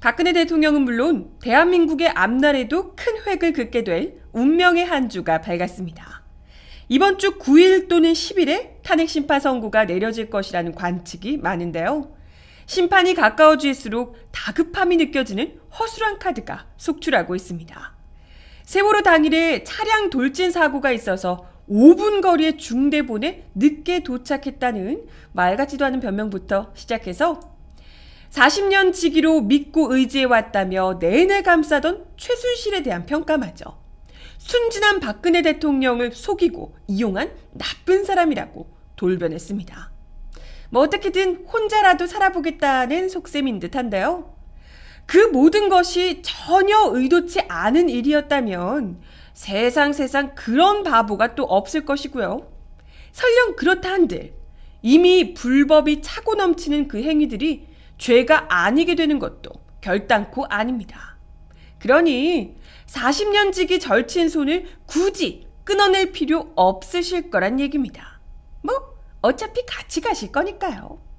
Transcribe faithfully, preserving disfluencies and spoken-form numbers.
박근혜 대통령은 물론 대한민국의 앞날에도 큰 획을 긋게 될 운명의 한 주가 밝았습니다. 이번 주 구 일 또는 십 일에 탄핵 심판 선고가 내려질 것이라는 관측이 많은데요. 심판이 가까워질수록 다급함이 느껴지는 허술한 카드가 속출하고 있습니다. 세월호 당일에 차량 돌진 사고가 있어서 오 분 거리의 중대본에 늦게 도착했다는 말 같지도 않은 변명부터 시작해서 사십 년 지기로 믿고 의지해왔다며 내내 감싸던 최순실에 대한 평가마저 순진한 박근혜 대통령을 속이고 이용한 나쁜 사람이라고 돌변했습니다. 뭐 어떻게든 혼자라도 살아보겠다는 속셈인 듯한데요. 그 모든 것이 전혀 의도치 않은 일이었다면 세상 세상 그런 바보가 또 없을 것이고요. 설령 그렇다 한들 이미 불법이 차고 넘치는 그 행위들이 죄가 아니게 되는 것도 결단코 아닙니다. 그러니 사십 년 지기 절친 손을 굳이 끊어낼 필요 없으실 거란 얘기입니다. 뭐 어차피 같이 가실 거니까요.